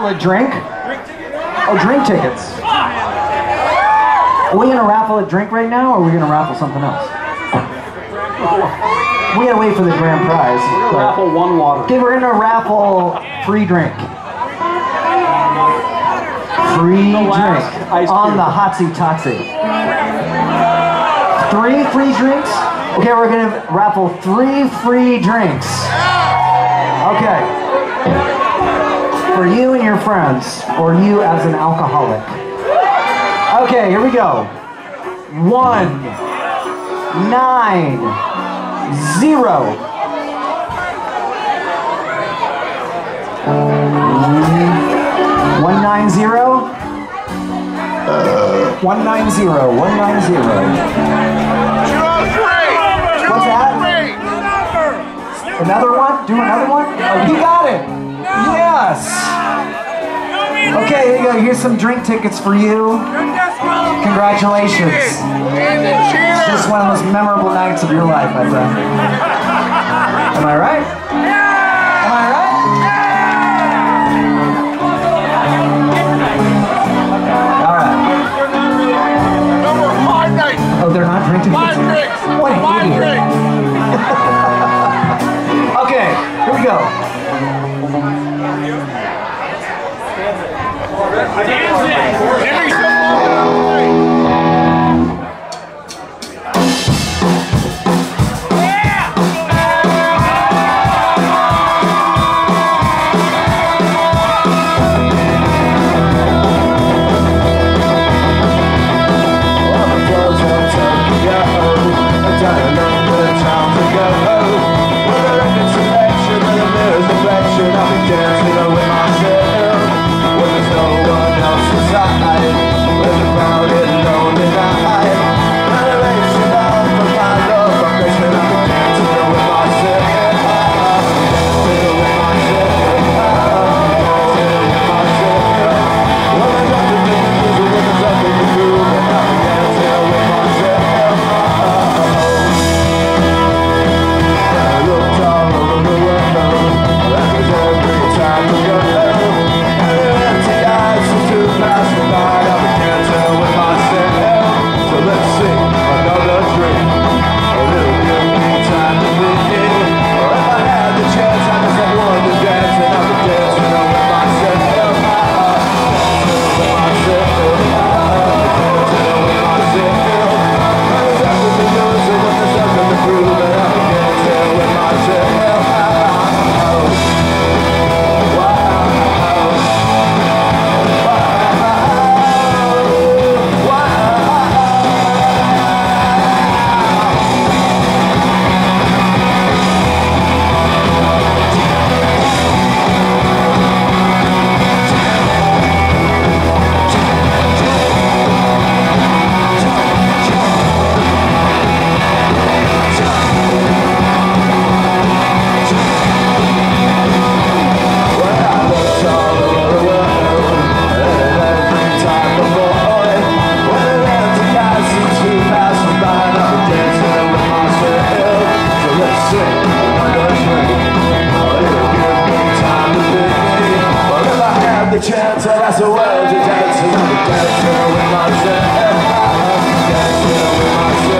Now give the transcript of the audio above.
raffle a drink. Oh, drink tickets. Are we gonna raffle a drink right now, or are we gonna raffle something else? We gotta wait for the grand prize. We're gonna raffle one water. Okay, we're gonna raffle free drink. Free drink on the Hotsy Totsy. 3 free drinks? Okay, we're gonna raffle 3 free drinks. Okay. For you and your friends, or you as an alcoholic. Okay, here we go. 1, 9, 0. 190. 190. 190. What's that? Another one? Do another one? Oh, you got it. Yes. Okay, here you go. Here's some drink tickets for you. Congratulations. It's just one of the most memorable nights of your life, my friend. Am I right? Am I right? All right. Oh, they're not drinking? What an idiot. Okay, here we go. Dancing with myself.